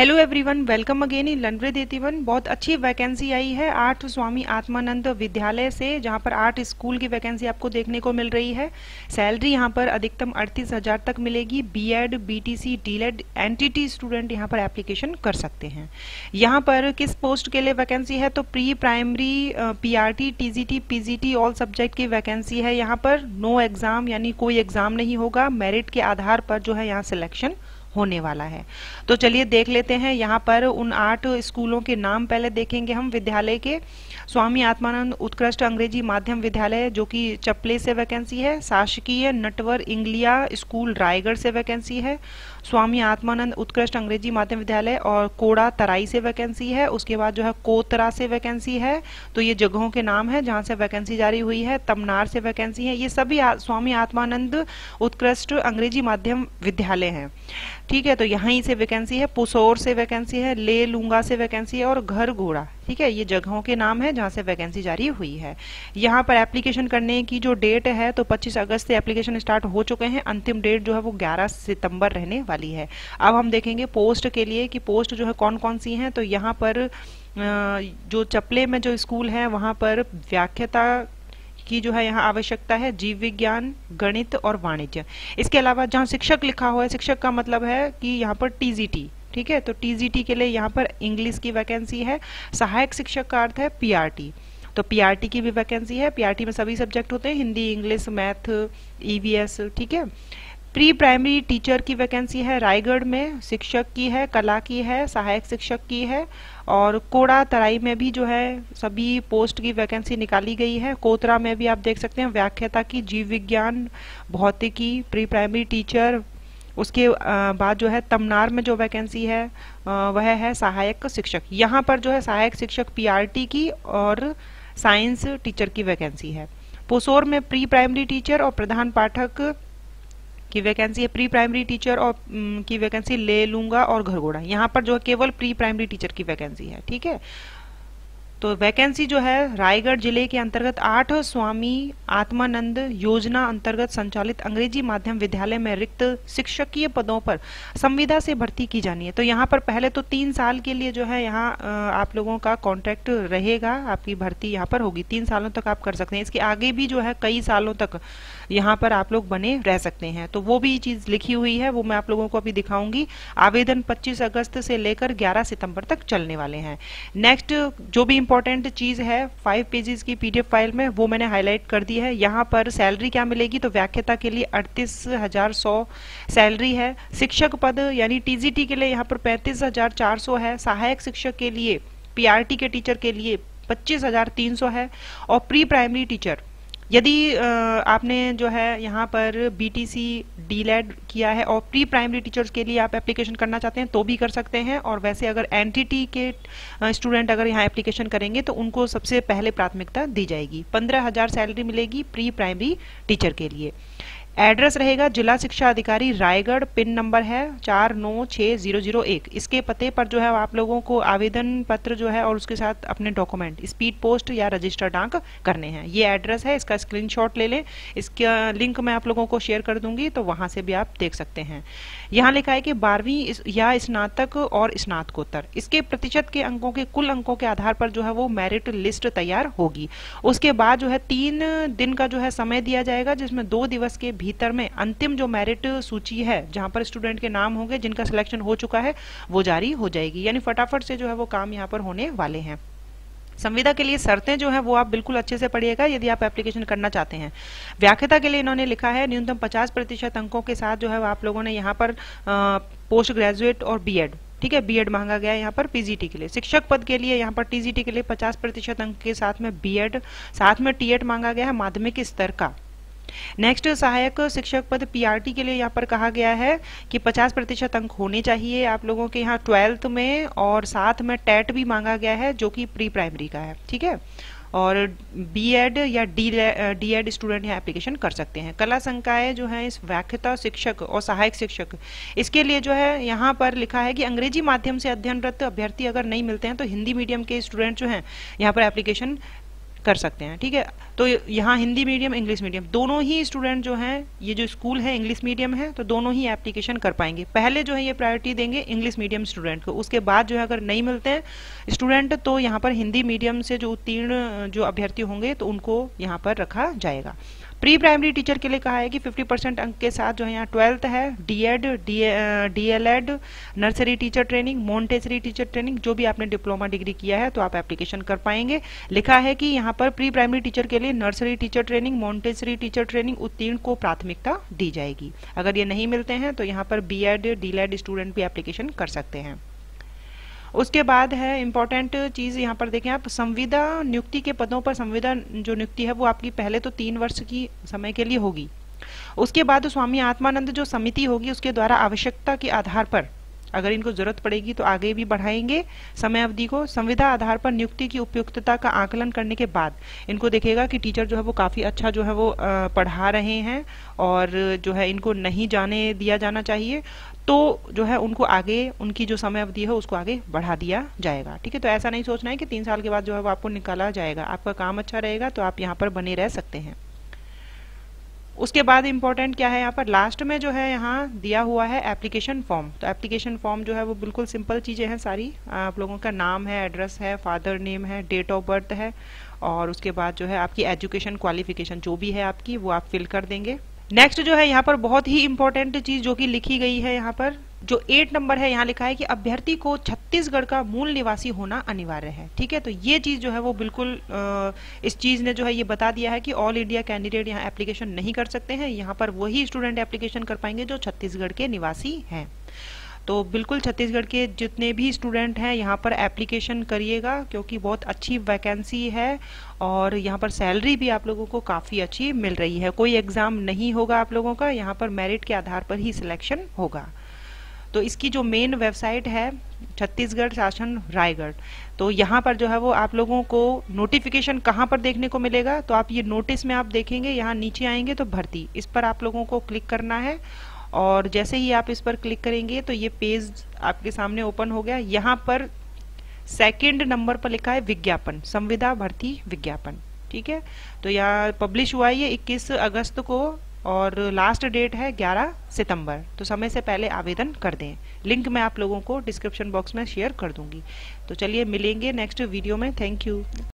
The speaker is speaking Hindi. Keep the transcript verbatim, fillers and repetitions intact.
Hello everyone, welcome again in learn with एटीवन। बहुत अच्छी वैकेंसी आई है आठ स्वामी आत्मानंद विद्यालय से, जहां पर आठ स्कूल की वैकेंसी आपको देखने को मिल रही है। सैलरी यहां पर अधिकतम अड़तीस हजार तक मिलेगी। BEd, BTC, DElEd, NTT student यहां पर एप्लीकेशन कर सकते हैं। यहां पर किस पोस्ट के लिए वैकेंसी है तो pre primary, PRT, TGT, PGT all subject की वैकेंसी है। यहाँ पर नो एग्जाम यानी कोई एग्जाम नहीं होगा, मेरिट के आधार पर जो है यहाँ सिलेक्शन होने वाला है। तो चलिए देख लेते हैं यहाँ पर उन आठ स्कूलों के नाम पहले देखेंगे हम विद्यालय के। स्वामी आत्मानंद उत्कृष्ट अंग्रेजी माध्यम विद्यालय जो कि चपले से वैकेंसी है। शासकीय नटवर इंग्लिया स्कूल रायगढ़ से वैकेंसी है। स्वामी आत्मानंद उत्कृष्ट अंग्रेजी माध्यम विद्यालय और कोड़ा तराई से वैकेंसी है। उसके बाद जो है कोतरा से वैकेंसी है। तो ये जगहों के नाम है जहाँ से वैकेंसी जारी हुई है। तमनार से वैकेंसी है। ये सभी आ, स्वामी आत्मानंद उत्कृष्ट अंग्रेजी माध्यम विद्यालय हैं। ठीक है, तो यहीं से वैकेंसी है। पुसौर से वैकेंसी है, ले लूंगा से वैकेंसी है और घर घोड़ा। ठीक है, ये जगहों के नाम है जहाँ से वैकेंसी जारी हुई है। यहाँ पर एप्लीकेशन करने की जो डेट है तो पच्चीस अगस्त से एप्लीकेशन स्टार्ट हो चुके हैं। अंतिम डेट जो है वो ग्यारह सितंबर रहने वाली है। अब हम देखेंगे पोस्ट के लिए कि पोस्ट जो है कौन कौन सी हैं। तो यहाँ पर जो चपले में जो स्कूल है वहाँ पर व्याख्याता की जो है यहाँ आवश्यकता है, जीव विज्ञान, गणित और वाणिज्य। इसके अलावा जहाँ शिक्षक लिखा हुआ है, शिक्षक का मतलब है कि यहाँ पर टीजीटी। ठीक है, तो टीजीटी के लिए यहाँ पर इंग्लिश की वैकेंसी है। सहायक शिक्षक का अर्थ है पीआरटी, तो पीआरटी की भी वैकेंसी है। पीआरटी में सभी सब्जेक्ट होते हैं, हिंदी, इंग्लिश, मैथ, ईवीएस। ठीक है, प्री प्राइमरी टीचर की वैकेंसी है रायगढ़ में, शिक्षक की है, कला की है, सहायक शिक्षक की है। और कोड़ा तराई में भी जो है सभी पोस्ट की वैकेंसी निकाली गई है। कोतरा में भी आप देख सकते हैं व्याख्याता की, जीव विज्ञान, भौतिकी, प्री प्राइमरी टीचर। उसके बाद जो है तमनार में जो वैकेंसी है वह है सहायक शिक्षक। यहाँ पर जो है सहायक शिक्षक पीआरटी की और साइंस टीचर की वैकेंसी है। पुसौर में प्री प्राइमरी टीचर और प्रधान पाठक की वैकेंसी है। प्री प्राइमरी टीचर और की वैकेंसी ले लूंगा और घरघोड़ा। यहाँ पर जो है केवल प्री प्राइमरी टीचर की वैकेंसी है। ठीक है, तो वैकेंसी जो है रायगढ़ जिले के अंतर्गत आठ स्वामी आत्मानंद योजना अंतर्गत संचालित अंग्रेजी माध्यम विद्यालय में रिक्त शिक्षकीय पदों पर संविदा से भर्ती की जानी है। तो यहाँ पर पहले तो तीन साल के लिए जो है यहाँ आप लोगों का कॉन्ट्रैक्ट रहेगा, आपकी भर्ती यहाँ पर होगी। तीन सालों तक आप कर सकते हैं। इसके आगे भी जो है कई सालों तक यहाँ पर आप लोग बने रह सकते हैं। तो वो भी चीज लिखी हुई है, वो मैं आप लोगों को अभी दिखाऊंगी। आवेदन पच्चीस अगस्त से लेकर ग्यारह सितंबर तक चलने वाले हैं। नेक्स्ट जो भी इंपॉर्टेंट चीज है फाइव पेजेस की पीडीएफ फाइल में, वो मैंने हाईलाइट कर दी है। यहाँ पर सैलरी क्या मिलेगी तो व्याख्याता के लिए अड़तीस हजार सौ सैलरी है। शिक्षक पद यानी टीजीटी के लिए यहाँ पर पैंतीस हजार चार सौ है। सहायक शिक्षक के लिए, पीआरटी के टीचर के लिए पच्चीस हजार तीन सौ है। और प्री प्राइमरी टीचर यदि आपने जो है यहाँ पर बीटीसी, डीलेड किया है और प्री प्राइमरी टीचर्स के लिए आप एप्लीकेशन करना चाहते हैं तो भी कर सकते हैं। और वैसे अगर एनटीटी के स्टूडेंट अगर यहाँ एप्लीकेशन करेंगे तो उनको सबसे पहले प्राथमिकता दी जाएगी। पंद्रह हजार सैलरी मिलेगी प्री प्राइमरी टीचर के लिए। एड्रेस रहेगा जिला शिक्षा अधिकारी रायगढ़, पिन नंबर है चार नौ छः जीरो जीरो एक। इसके पते पर जो है आप लोगों को आवेदन पत्र जो है और उसके साथ अपने डॉक्यूमेंट स्पीड पोस्ट या रजिस्टर डाक करने हैं। ये एड्रेस है, इसका स्क्रीनशॉट ले लें। इसका लिंक मैं आप लोगों को शेयर कर दूंगी, तो वहां से भी आप देख सकते हैं। यहाँ लिखा है कि बारहवीं या स्नातक और स्नातकोत्तर, इसके प्रतिशत के अंकों के कुल अंकों के आधार पर जो है वो मेरिट लिस्ट तैयार होगी। उसके बाद जो है तीन दिन का जो है समय दिया जाएगा, जिसमें दो दिवस के भीतर में अंतिम जो मेरिट सूची है जहां पर स्टूडेंट के नाम होंगे जिनका सिलेक्शन हो चुका है वो जारी हो जाएगी। यानी फटाफट से जो है वो काम यहाँ पर होने वाले हैं। संविदा के लिए शर्तें जो है वो आप बिल्कुल अच्छे से पढ़िएगा यदि आप एप्लीकेशन करना चाहते हैं। व्याख्याता के लिए इन्होंने लिखा है न्यूनतम पचास प्रतिशत अंकों के साथ जो है आप लोगों ने यहाँ पर पोस्ट ग्रेजुएट और बीएड, ठीक है, बीएड मांगा गया है यहाँ पर पीजीटी के लिए। शिक्षक पद के लिए यहाँ पर टीजीटी के लिए पचास प्रतिशत अंक के साथ में बीएड, साथ में टीएड मांगा गया है माध्यमिक स्तर का। नेक्स्ट सहायक शिक्षक पद पीआरटी के लिए यहाँ पर कहा गया है कि पचास प्रतिशत अंक होने चाहिए आप लोगों के यहाँ ट्वेल्थ में, और साथ में टेट भी मांगा गया है जो कि प्री प्राइमरी का है। ठीक है, और बीएड या डीएड स्टूडेंट यहाँ एप्लीकेशन कर सकते हैं। कला संकाय जो है इस व्याख्याता शिक्षक और सहायक शिक्षक, इसके लिए जो है यहाँ पर लिखा है कि अंग्रेजी माध्यम से अध्ययनरत अभ्यर्थी अगर नहीं मिलते हैं तो हिंदी मीडियम के स्टूडेंट जो हैं यहाँ पर एप्लीकेशन कर सकते हैं। ठीक है, तो यहाँ हिंदी मीडियम इंग्लिश मीडियम दोनों ही स्टूडेंट जो हैं, ये जो स्कूल है इंग्लिश मीडियम है, तो दोनों ही एप्लीकेशन कर पाएंगे। पहले जो है ये प्रायोरिटी देंगे इंग्लिश मीडियम स्टूडेंट को, उसके बाद जो है अगर नहीं मिलते हैं स्टूडेंट तो यहाँ पर हिंदी मीडियम से जो उत्तीर्ण जो अभ्यर्थी होंगे तो उनको यहाँ पर रखा जाएगा। प्री प्राइमरी टीचर के लिए कहा है कि पचास परसेंट अंक के साथ जो है यहाँ ट्वेल्थ है, DEd, DElEd, nursery teacher training, Montessori teacher training, जो भी आपने डिप्लोमा डिग्री किया है तो आप एप्लीकेशन कर पाएंगे। लिखा है कि यहाँ पर प्री प्राइमरी टीचर के लिए nursery teacher training, Montessori teacher training उत्तीर्ण को प्राथमिकता दी जाएगी। अगर ये नहीं मिलते हैं तो यहाँ पर बीएड, डीएलएड स्टूडेंट भी एप्लीकेशन कर सकते हैं। उसके बाद है इम्पॉर्टेंट चीज़ यहाँ पर देखें आप, संविदा नियुक्ति के पदों पर संविदा जो नियुक्ति है वो आपकी पहले तो तीन वर्ष की समय के लिए होगी। उसके बाद स्वामी आत्मानंद जो समिति होगी उसके द्वारा आवश्यकता के आधार पर अगर इनको जरूरत पड़ेगी तो आगे भी बढ़ाएंगे समय अवधि को। संविदा आधार पर नियुक्ति की उपयुक्तता का आकलन करने के बाद इनको देखेगा कि टीचर जो है वो काफ़ी अच्छा जो है वो पढ़ा रहे हैं और जो है इनको नहीं जाने दिया जाना चाहिए, तो जो है उनको आगे उनकी जो समय अवधि है उसको आगे बढ़ा दिया जाएगा। ठीक है, तो ऐसा नहीं सोचना है कि तीन साल के बाद जो है वो आपको निकाला जाएगा। आपका काम अच्छा रहेगा तो आप यहाँ पर बने रह सकते हैं। उसके बाद इम्पोर्टेंट क्या है, यहाँ पर लास्ट में जो है यहाँ दिया हुआ है एप्लीकेशन फॉर्म। तो एप्लीकेशन फॉर्म जो है वो बिल्कुल सिंपल चीज़ें हैं सारी। आप लोगों का नाम है, एड्रेस है, फादर नेम है, डेट ऑफ बर्थ है और उसके बाद जो है आपकी एजुकेशन क्वालिफिकेशन जो भी है आपकी वो आप फिल कर देंगे। नेक्स्ट जो है यहाँ पर बहुत ही इंपॉर्टेंट चीज जो कि लिखी गई है, यहाँ पर जो एट नंबर है यहाँ लिखा है कि अभ्यर्थी को छत्तीसगढ़ का मूल निवासी होना अनिवार्य है। ठीक है, तो ये चीज जो है वो बिल्कुल आ, इस चीज ने जो है ये बता दिया है कि ऑल इंडिया कैंडिडेट यहाँ एप्लीकेशन नहीं कर सकते हैं। यहाँ पर वही स्टूडेंट एप्लीकेशन कर पाएंगे जो छत्तीसगढ़ के निवासी हैं। तो बिल्कुल छत्तीसगढ़ के जितने भी स्टूडेंट हैं यहाँ पर एप्लीकेशन करिएगा, क्योंकि बहुत अच्छी वैकेंसी है और यहाँ पर सैलरी भी आप लोगों को काफ़ी अच्छी मिल रही है। कोई एग्ज़ाम नहीं होगा आप लोगों का, यहाँ पर मेरिट के आधार पर ही सिलेक्शन होगा। तो इसकी जो मेन वेबसाइट है छत्तीसगढ़ शासन रायगढ़, तो यहाँ पर जो है वो आप लोगों को नोटिफिकेशन कहाँ पर देखने को मिलेगा, तो आप ये नोटिस में आप देखेंगे, यहाँ नीचे आएंगे तो भर्ती, इस पर आप लोगों को क्लिक करना है और जैसे ही आप इस पर क्लिक करेंगे तो ये पेज आपके सामने ओपन हो गया। यहाँ पर सेकंड नंबर पर लिखा है विज्ञापन, संविदा भर्ती विज्ञापन। ठीक है, तो यहाँ पब्लिश हुआ है ये इक्कीस अगस्त को और लास्ट डेट है ग्यारह सितंबर। तो समय से पहले आवेदन कर दें। लिंक मैं आप लोगों को डिस्क्रिप्शन बॉक्स में शेयर कर दूंगी। तो चलिए मिलेंगे नेक्स्ट वीडियो में। Thank you.